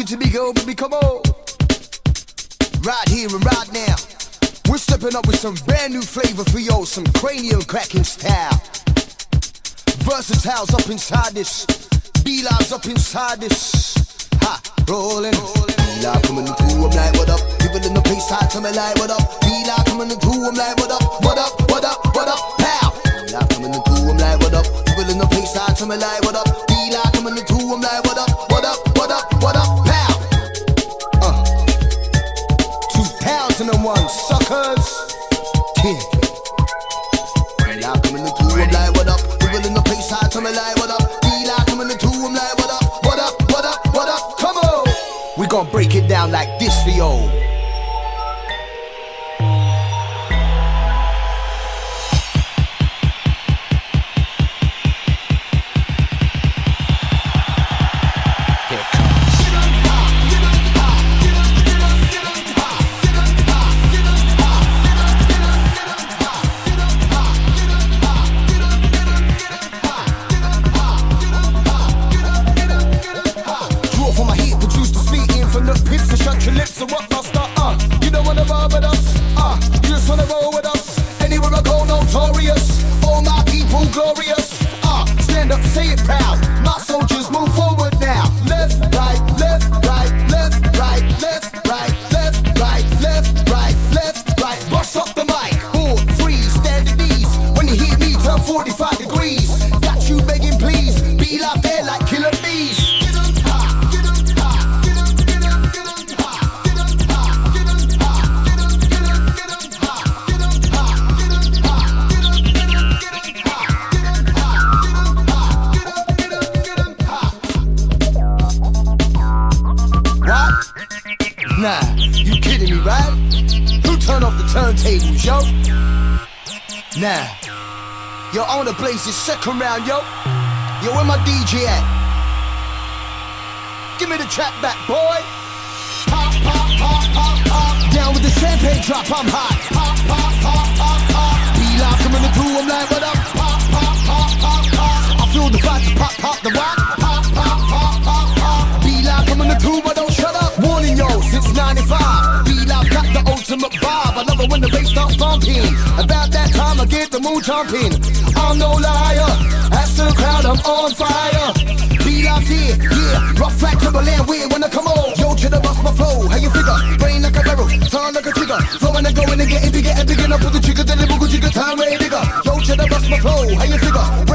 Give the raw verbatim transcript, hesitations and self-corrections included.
to be go, baby, come on. Right here and right now, we're stepping up with some brand new flavor for yo, some cranium cracking style. Versatiles up inside this, B-Live's up inside this. Ha, rolling. B-Live coming through, I'm like, what up? People in the place, side to me like, what up? B-Live coming through, I'm like, what up? What up, what up, what up, pow! B-Live coming through, I'm like, what up? People in the place, side to me like, what up? B-Live coming through, I'm like, what up? What up, what up, what up, pow! Uh, two thousand one, suckers. Yeah. B-Live coming through, I'm like, what up? People in the place, side to me like, what up? B-Live coming through, I'm like, what up? What up, what up, what up, come on! We gon' break it down like this for yo. So what must I, uh, you don't wanna roll with us, uh, you just wanna roll with us. Anywhere I go, notorious, all my people glorious, uh, stand up, say it proud, my soldiers move forward now. Left, right, left, right, left, right, left, right, left, right, left, right, left, right, bust up the mic, four, three, stand at ease, when you hear me turn forty-five degrees, got you begging please, be like there like killer bees. Nah, you kidding me, right? Who turned off the turntables, yo? Nah. Yo, on the Blazes, second round, yo. Yo, where my D J at? Give me the track back, boy. Pop, pop, pop, pop, pop. Down with the champagne drop, I'm hot. Pop, pop, pop, pop, pop. B-Live coming through, I'm like, what up? Pop, pop, pop, pop, pop. I feel the vibe to pop, pop the rock. Pop, pop, pop, pop, pop. B-Live coming through, but don't shut up. Warning yo, since ninety-five, B-Live got the ultimate vibe. I love it when the bass starts bumping. About that time I get the mood jumping. I'm no liar, that's the crowd, I'm on fire. B-Live here, yeah, rough track, Timberland, weird when I come on. Yo, cheddar bust my flow, how you figure? Brain like a barrel, turn like a trigger. Flowing and going and getting bigger and bigger. Up with the trigger, then the boogle jigger, time way bigger. Yo, cheddar bust my flow, how you figure?